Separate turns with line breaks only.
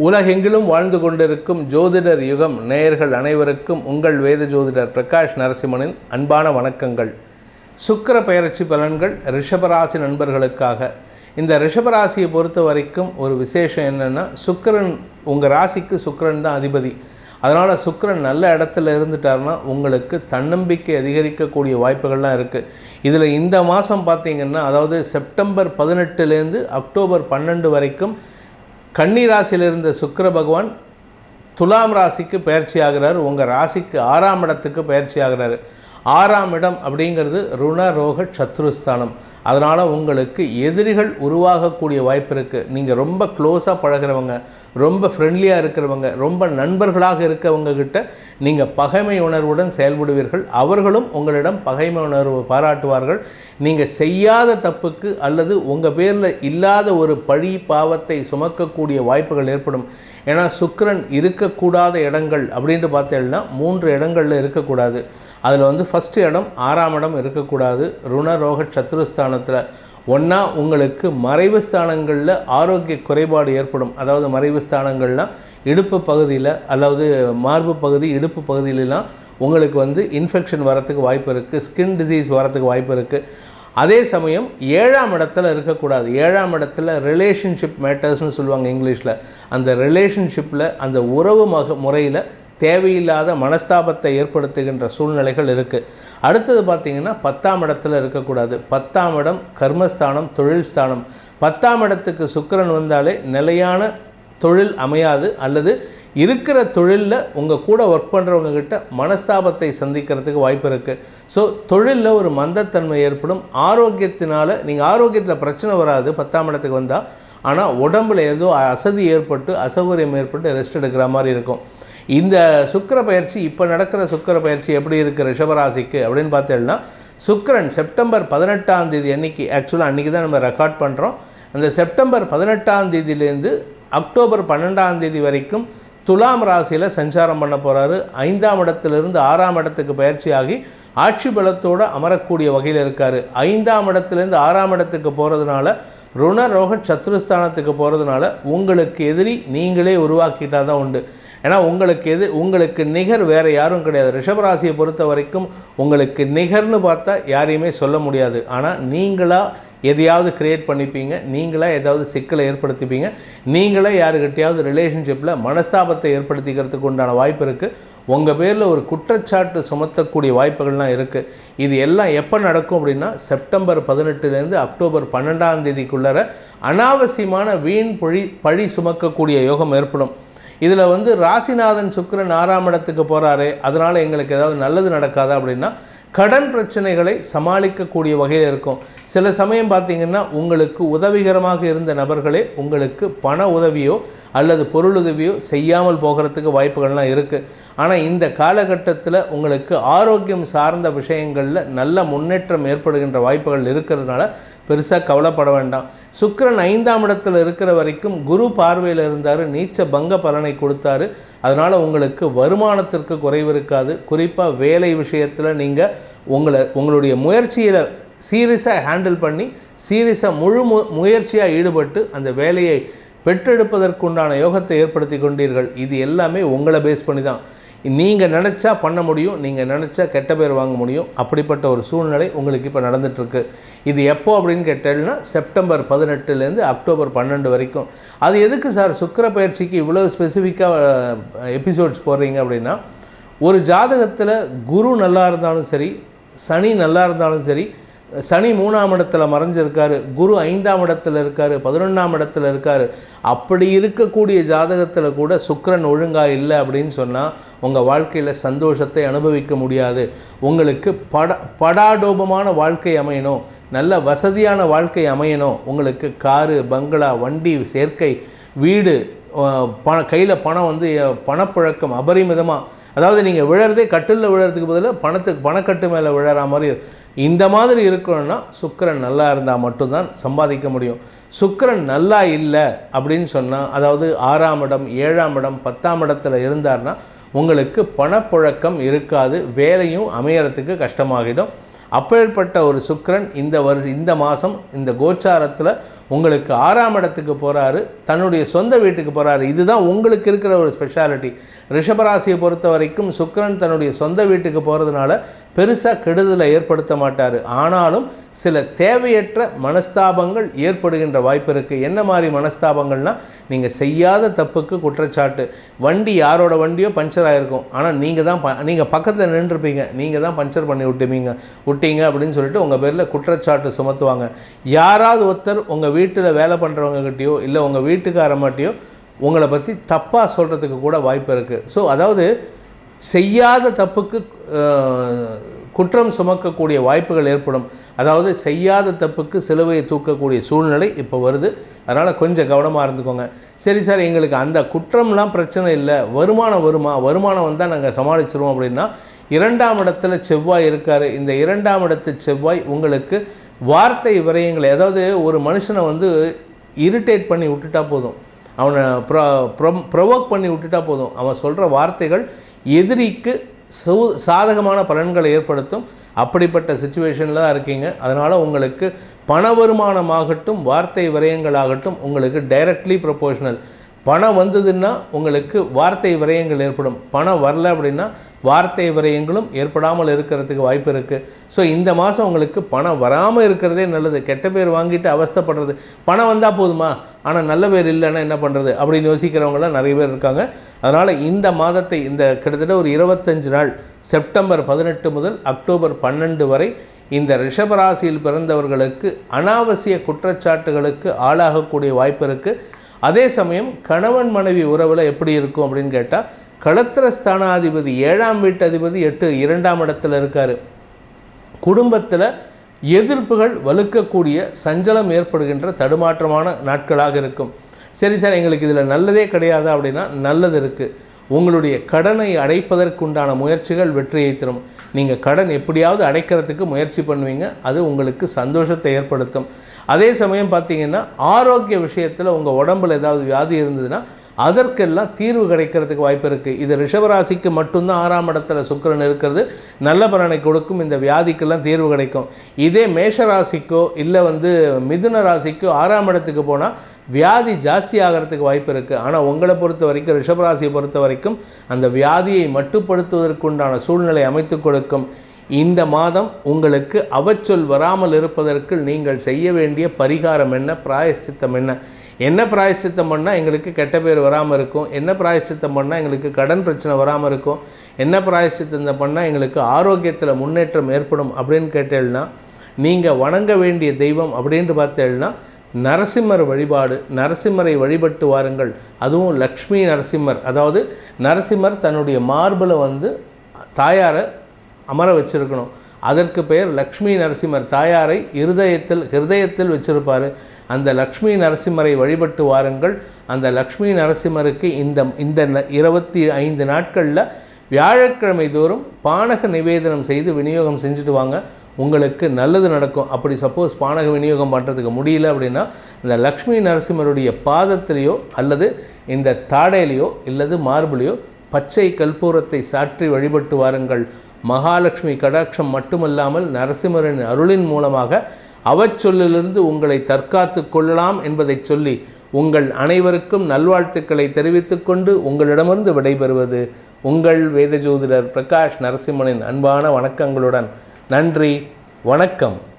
உலகெங்கிலும் வாழ்ந்து கொண்டிருக்கும் ஜோதிடர் யுகம் நேயர்கள் அனைவருக்கும் உங்கள் வேத ஜோதிடர் பிரகாஷ் நரசிம்மனின் அன்பான வணக்கங்கள். சுக்கிர பெயர்ச்சி பலன்கள் ரிஷபராசி நண்பர்களுக்காக. இந்த ரிஷபராசியை பொறுத்த வரைக்கும் ஒரு விசேஷம் என்னென்னா, சுக்கிரன் உங்கள் ராசிக்கு சுக்கிரன் தான் அதிபதி. அதனால் சுக்கிரன் நல்ல இடத்துல இருந்துட்டார்னா உங்களுக்கு தன்னம்பிக்கை அதிகரிக்கக்கூடிய வாய்ப்புகள்லாம் இருக்குது. இதில் இந்த மாதம் பார்த்திங்கன்னா, அதாவது செப்டம்பர் 18லேருந்து அக்டோபர் 12 வரைக்கும் கன்னி ராசியில் இருந்த சுக்கிர பகவான் துலாம் ராசிக்கு பயிற்சி ஆகிறார். உங்கள் ராசிக்கு 6ஆம் இடத்துக்கு பயிற்சி ஆகிறார். 6ஆம் இடம் அப்படிங்கிறது ருண ரோக சத்ருஸ்தானம். அதனால் உங்களுக்கு எதிரிகள் உருவாகக்கூடிய வாய்ப்பு இருக்குது. நீங்கள் ரொம்ப க்ளோஸாக பழகிறவங்க, ரொம்ப ஃப்ரெண்ட்லியாக இருக்கிறவங்க, ரொம்ப நண்பர்களாக இருக்கவங்கக்கிட்ட நீங்கள் பகைமை உணர்வுடன் செயல்படுவீர்கள். அவர்களும் உங்களிடம் பகைமை உணர்வு பாராட்டுவார்கள். நீங்கள் செய்யாத தப்புக்கு அல்லது உங்கள் பேரில் இல்லாத ஒரு பழி பாவத்தை சுமக்கக்கூடிய வாய்ப்புகள் ஏற்படும். ஏன்னா சுக்கிரன் இருக்கக்கூடாத இடங்கள் அப்படின்ட்டு பார்த்தீங்கன்னா 3 இடங்களில் இருக்கக்கூடாது. அதில் ஃபஸ்ட்டு இடம் 6ஆம் இடம் இருக்கக்கூடாது. ருணரோக சத்ருஸ்தானத்தில் ஒன்றா உங்களுக்கு மறைவு ஸ்தானங்களில் ஆரோக்கிய குறைபாடு ஏற்படும். அதாவது மறைவு ஸ்தானங்கள்லாம் இடுப்பு பகுதியில், அதாவது மார்பு பகுதி, இடுப்பு பகுதியிலலாம் உங்களுக்கு இன்ஃபெக்ஷன் வரத்துக்கு வாய்ப்பு இருக்குது. ஸ்கின் டிசீஸ் வரத்துக்கு வாய்ப்பு இருக்குது. அதே சமயம் 7ஆம் இடத்துல இருக்கக்கூடாது. 7ஆம் இடத்துல ரிலேஷன்ஷிப் மேட்டர்ஸ்னு சொல்லுவாங்க இங்கிலீஷில். அந்த ரிலேஷன்ஷிப்பில் அந்த உறவு முறையில் தேவையில்லாத மனஸ்தாபத்தை ஏற்படுத்துகின்ற சூழ்நிலைகள் இருக்குது. அடுத்தது பார்த்திங்கன்னா 10ஆம் இடத்துல இருக்கக்கூடாது. 10ஆம் இடம் கர்மஸ்தானம், தொழில் ஸ்தானம். 10ஆம் இடத்துக்கு சுக்கிரன் வந்தாலே நிலையான தொழில் அமையாது, அல்லது இருக்கிற தொழிலில் உங்கள் கூட ஒர்க் பண்ணுறவங்கக்கிட்ட மனஸ்தாபத்தை சந்திக்கிறதுக்கு வாய்ப்பு இருக்குது. ஸோ தொழிலில் ஒரு மந்தத்தன்மை ஏற்படும். ஆரோக்கியத்தினால் நீங்கள் ஆரோக்கியத்தில் பிரச்சனை வராது 10ஆம் இடத்துக்கு வந்தால். ஆனால் உடம்பில் ஏதோ அசதி ஏற்பட்டு அசௌகரியம் ஏற்பட்டு ரெஸ்ட் எடுக்கிற மாதிரி இருக்கும். இந்த சுக்கிர பயிற்சி, இப்போ நடக்கிற சுக்கிர பயிற்சி எப்படி இருக்குது ரிஷபராசிக்கு அப்படின்னு பார்த்தீங்கன்னா, சுக்கிரன் செப்டம்பர் 18ஆம் தேதி அன்றைக்கி, ஆக்சுவலாக அன்றைக்கி தான் நம்ம ரெக்கார்ட் பண்ணுறோம். அந்த செப்டம்பர் 18ஆம் தேதியிலேருந்து அக்டோபர் 12ஆம் தேதி வரைக்கும் துலாம் ராசியில் சஞ்சாரம் பண்ண போகிறாரு. 5ஆம் இடத்துலேருந்து 6ஆம் இடத்துக்கு பயிற்சி ஆகி ஆட்சி பலத்தோடு அமரக்கூடிய வகையில் இருக்கார். 5ஆம் இடத்துலேருந்து 6ஆம் இடத்துக்கு போகிறதுனால, ருண ரோக சத்ருஸ்தானத்துக்கு போகிறதுனால உங்களுக்கு எதிரி நீங்களே உருவாக்கிட்டால் தான் உண்டு. ஏன்னா உங்களுக்கு நிகர் வேறு யாரும் கிடையாது. ரிஷபராசியை பொறுத்த வரைக்கும் உங்களுக்கு நிகர்னு பார்த்தா யாரையுமே சொல்ல முடியாது. ஆனால் நீங்களாக எதையாவது க்ரியேட் பண்ணிப்பீங்க, நீங்களாக ஏதாவது சிக்கலை ஏற்படுத்திப்பீங்க, நீங்களே யாருக்கிட்டையாவது ரிலேஷன்ஷிப்பில் மனஸ்தாபத்தை ஏற்படுத்திக்கிறதுக்கு உண்டான வாய்ப்பு இருக்குது. உங்கள் பேரில் ஒரு குற்றச்சாட்டு சுமத்தக்கூடிய வாய்ப்புகள்லாம் இருக்குது. இது எல்லாம் எப்போ நடக்கும் அப்படின்னா, செப்டம்பர் 18லேருந்து அக்டோபர் 12ஆம் தேதிக்குள்ளார அனாவசியமான வீண் பழி சுமக்கக்கூடிய யோகம் ஏற்படும். இதில் ராசிநாதன் சுக்கிரன் 6ஆம் இடத்துக்கு போகிறாரு, அதனால் எங்களுக்கு ஏதாவது நல்லது நடக்காதா அப்படின்னா, கடன் பிரச்சனைகளை சமாளிக்கக்கூடிய வகையில் இருக்கும். சில சமயம் பார்த்திங்கன்னா உங்களுக்கு உதவிகரமாக இருந்த நபர்களே உங்களுக்கு பண உதவியோ அல்லது பொருளுதவியோ செய்யாமல் போகிறதுக்கு வாய்ப்புகள்லாம் இருக்குது. ஆனால் இந்த காலகட்டத்தில் உங்களுக்கு ஆரோக்கியம் சார்ந்த விஷயங்களில் நல்ல முன்னேற்றம் ஏற்படுகின்ற வாய்ப்புகள் இருக்கிறதுனால பெருசாக கவலைப்பட வேண்டாம். சுக்கிரன் 5ஆம் இடத்துல இருக்கிற வரைக்கும் குரு பார்வையில் இருந்தார், நீச்ச பங்க பலனை கொடுத்தாரு. அதனால் உங்களுக்கு வருமானத்திற்கு குறைவு இருக்காது. குறிப்பாக வேலை விஷயத்தில் நீங்கள் உங்களுடைய முயற்சியில் சீரியஸாக ஹேண்டில் பண்ணி சீரியஸாக முயற்சியாக ஈடுபட்டு அந்த வேலையை பெற்றெடுப்பதற்குண்டான யோகத்தை ஏற்படுத்தி கொண்டீர்கள். இது எல்லாமே உங்களை பேஸ் பண்ணி தான். நீங்கள் நினச்சா பண்ண முடியும், நீங்கள் நினச்சா கெட்ட பேர் வாங்க முடியும். அப்படிப்பட்ட ஒரு சூழ்நிலை உங்களுக்கு இப்போ நடந்துகிட்ருக்கு. இது எப்போ அப்படின்னு கேட்டேன்னா, செப்டம்பர் 18லேருந்து அக்டோபர் 12 வரைக்கும். அது எதுக்கு சார் சுக்கிர பயிற்சிக்கு இவ்வளோ ஸ்பெசிஃபிக்காக எபிசோட்ஸ் போடுறீங்க அப்படின்னா, ஒரு ஜாதகத்தில் குரு நல்லா இருந்தாலும் சரி, சனி நல்லா இருந்தாலும் சரி, சனி 3ஆம் இடத்துல மறைஞ்சிருக்காரு, குரு 5ஆம் இடத்துல இருக்கார், 11ஆம் இடத்துல இருக்கார். அப்படி இருக்கக்கூடிய ஜாதகத்தில் கூட சுக்கிரன் ஒழுங்காக இல்லை அப்படின்னு சொன்னால் உங்கள் வாழ்க்கையில் சந்தோஷத்தை அனுபவிக்க முடியாது. உங்களுக்கு படாடோபமான வாழ்க்கை அமையணும், நல்ல வசதியான வாழ்க்கை அமையணும், உங்களுக்கு காரு, பங்களா, வண்டி சேர்க்கை, வீடு, கையில் பணம் பணப்புழக்கம் அபரிமிதமாக, அதாவது நீங்கள் விழறதே கட்டிலில் விழறதுக்கு பதிலாக பணக்கட்டு மேலே விழற மாதிரி இந்த மாதிரி இருக்கணும்னா சுக்கிரன் நல்லா இருந்தால் மட்டும்தான் சம்பாதிக்க முடியும். சுக்கிரன் நல்லா இல்லை அப்படின்னு சொன்னால், அதாவது 6ஆம் இடம், 7ஆம் இடம், 10ஆம் இடத்துல இருந்தார்னா உங்களுக்கு பணப்புழக்கம் இருக்காது, வேலையும் அமையறதுக்கு கஷ்டமாகிடும். அப்பேற்பட்ட ஒரு சுக்கிரன் இந்த மாதம் இந்த கோச்சாரத்தில் உங்களுக்கு 6ஆம் இடத்துக்கு போகிறாரு, தன்னுடைய சொந்த வீட்டுக்கு போகிறாரு. இதுதான் உங்களுக்கு இருக்கிற ஒரு ஸ்பெஷாலிட்டி. ரிஷபராசியை பொறுத்த வரைக்கும் சுக்கிரன் தன்னுடைய சொந்த வீட்டுக்கு போகிறதுனால பெருசாக கெடுதலை ஏற்படுத்த மாட்டார். ஆனாலும் சில தேவையற்ற மனஸ்தாபங்கள் ஏற்படுகின்ற வாய்ப்பு இருக்குது. என்ன மாதிரி மனஸ்தாபங்கள்னால், நீங்கள் செய்யாத தப்புக்கு குற்றச்சாட்டு. வண்டி யாரோட வண்டியோ பஞ்சர் ஆகிருக்கும், ஆனால் நீங்கள் பக்கத்தில் நின்றுருப்பீங்க, நீங்கள் தான் பஞ்சர் பண்ணி விட்டீங்க அப்படின்னு சொல்லிட்டு உங்கள் பேரில் குற்றச்சாட்டு சுமத்துவாங்க. யாராவது ஒருத்தர் உங்கள் வீட்டில் வேலை பண்ணுறவங்ககிட்டயோ இல்லை உங்கள் வீட்டுக்காரமாட்டியோ உங்களை பற்றி தப்பாக சொல்கிறதுக்கு கூட வாய்ப்பு இருக்குது. ஸோ அதாவது செய்யாத தப்புக்கு குற்றம் சுமக்கக்கூடிய வாய்ப்புகள் ஏற்படும். அதாவது செய்யாத தப்புக்கு சிலுவையை தூக்கக்கூடிய சூழ்நிலை இப்போ வருது. அதனால் கொஞ்சம் கவனமாக இருந்துக்கோங்க. சரி சார், எங்களுக்கு அந்த குற்றம்லாம் பிரச்சனை இல்லை, வருமானம் வந்தால் நாங்கள் சமாளிச்சிருவோம் அப்படின்னா, 2ஆம் இடத்துல செவ்வாய் இருக்கார். இந்த 2ஆம் இடத்து செவ்வாய் உங்களுக்கு வார்த்தை விரயங்களை, அதாவது ஒரு மனுஷனை இரிட்டேட் பண்ணி விட்டுட்டா போதும், அவனை ப்ரொவோக் பண்ணி விட்டுட்டா போதும், அவன் சொல்கிற வார்த்தைகள் எதிரிக்கு சாதகமான பலன்களை ஏற்படுத்தும். அப்படிப்பட்ட சிச்சுவேஷனில் தான் இருக்கீங்க. அதனால் உங்களுக்கு பண வருமானமாகட்டும் வார்த்தை விரயங்களாகட்டும் உங்களுக்கு டைரக்ட்லி ப்ரொபோஷனல். பணம் வந்ததுன்னா உங்களுக்கு வார்த்தை விரயங்கள் ஏற்படும், பணம் வரல அப்படின்னா வார்த்தை விரயங்களும் ஏற்படாமல் இருக்கிறதுக்கு வாய்ப்பு இருக்குது. ஸோ இந்த மாதம் உங்களுக்கு பணம் வராமல் இருக்கிறதே நல்லது. கெட்ட பேர் வாங்கிட்டு அவஸ்தைப்படுறது, பணம் வந்தால் போதுமா, ஆனால் நல்ல பேர் இல்லைன்னா என்ன பண்ணுறது அப்படின்னு யோசிக்கிறவங்களாம் நிறைய பேர் இருக்காங்க. அதனால் இந்த மாதத்தை, இந்த கிட்டத்தட்ட ஒரு 25 நாள், செப்டம்பர் 18 முதல் அக்டோபர் 12 வரை இந்த ரிஷபராசியில் பிறந்தவர்களுக்கு அனாவசிய குற்றச்சாட்டுகளுக்கு ஆளாகக்கூடிய வாய்ப்பு இருக்குது. அதே சமயம் கணவன் மனைவி உறவில் எப்படி இருக்கும் அப்படின்னு கேட்டால், களத்திரஸ்தானாதிபதி 7ஆம் வீட்டு அதிபதி 2ஆம் இடத்துல இருக்கார். குடும்பத்தில் எதிர்ப்புகள் வலுக்கக்கூடிய சஞ்சலம் ஏற்படுகின்ற தடுமாற்றமான நாட்களாக இருக்கும். சரி சார், எங்களுக்கு இதில் நல்லதே கிடையாது அப்படின்னா நல்லது இருக்குது. உங்களுடைய கடனை அடைப்பதற்குண்டான முயற்சிகள் வெற்றியை தரும். நீங்கள் கடன் எப்படியாவது அடைக்கிறதுக்கு முயற்சி பண்ணுவீங்க, அது உங்களுக்கு சந்தோஷத்தை ஏற்படுத்தும். அதே சமயம் பார்த்தீங்கன்னா ஆரோக்கிய விஷயத்தில் உங்கள் உடம்பில் ஏதாவது வியாதி இருந்ததுன்னா அதற்கெல்லாம் தீர்வு கிடைக்கிறதுக்கு வாய்ப்பு இருக்குது. இது ரிஷபராசிக்கு மட்டும்தான் 6ஆம் இடத்துல சுக்கிரன் இருக்கிறது நல்ல பலனை கொடுக்கும். இந்த வியாதிக்கெல்லாம் தீர்வு கிடைக்கும். இதே மேஷராசிக்கோ இல்லை மிதுன ராசிக்கோ 6ஆம் இடத்துக்கு போனால் வியாதி ஜாஸ்தி ஆகிறதுக்கு வாய்ப்பு இருக்குது. ஆனால் உங்களை பொறுத்த வரைக்கும், ரிஷபராசியை பொறுத்த வரைக்கும் அந்த வியாதியை மட்டுப்படுத்துவதற்குண்டான சூழ்நிலை அமைத்து கொடுக்கும். இந்த மாதம் உங்களுக்கு அவச்சொல் வராமல் இருப்பதற்கு நீங்கள் செய்ய வேண்டிய பரிகாரம் என்ன, பிராயஷ்சித்தம் என்ன பிராயஷ்சித்தம் பண்ணால் எங்களுக்கு கெட்ட பேர் வராமல் இருக்கும், என்ன பிராயஷ்சித்தம் பண்ணால் எங்களுக்கு கடன் பிரச்சனை வராமல் இருக்கும், என்ன பிராயஷ்சித்தம் பண்ணால் எங்களுக்கு ஆரோக்கியத்தில் முன்னேற்றம் ஏற்படும் அப்படின்னு கேட்டேன்னா, நீங்கள் வணங்க வேண்டிய தெய்வம் அப்படின்ட்டு பார்த்தேன்னா நரசிம்மர் வழிபாடு. நரசிம்மரை வழிபட்டு வாருங்கள். அதுவும் லக்ஷ்மி நரசிம்மர், அதாவது நரசிம்மர் தன்னுடைய மார்பில் தாயாரை அமர வச்சிருக்கணும். அதற்கு பெயர் லக்ஷ்மி நரசிம்மர். தாயாரை ஹிருதயத்தில் வச்சிருப்பார். அந்த லக்ஷ்மி நரசிம்மரை வழிபட்டு வாருங்கள். அந்த லக்ஷ்மி நரசிம்மருக்கு இந்த 25 நாட்களில் வியாழக்கிழமை தோறும் பானக நிவேதனம் செய்து விநியோகம் செஞ்சுட்டு வாங்க, உங்களுக்கு நல்லது நடக்கும். அப்படி சப்போஸ் பானக விநியோகம் பண்ணுறதுக்கு முடியல அப்படின்னா இந்த லக்ஷ்மி நரசிம்மருடைய பாதத்திலேயோ அல்லது இந்த தாடையிலையோ இல்லது மார்பிலையோ பச்சை கற்பூரத்தை சாற்றி வழிபட்டு வாருங்கள். மகாலட்சுமி கடாட்சம் மட்டுமல்லாமல் நரசிம்மரின் அருளின் மூலமாக அவச்சொல்லிலிருந்து உங்களை தற்காத்து கொள்ளலாம் என்பதை சொல்லி உங்கள் அனைவருக்கும் நல்வாழ்த்துக்களை தெரிவித்துக்கொண்டு உங்களிடமிருந்து விடைபெறுவது உங்கள் வேத ஜோதிடர் பிரகாஷ் நரசிம்மனின் அன்பான வணக்கங்களுடன். நன்றி, வணக்கம்.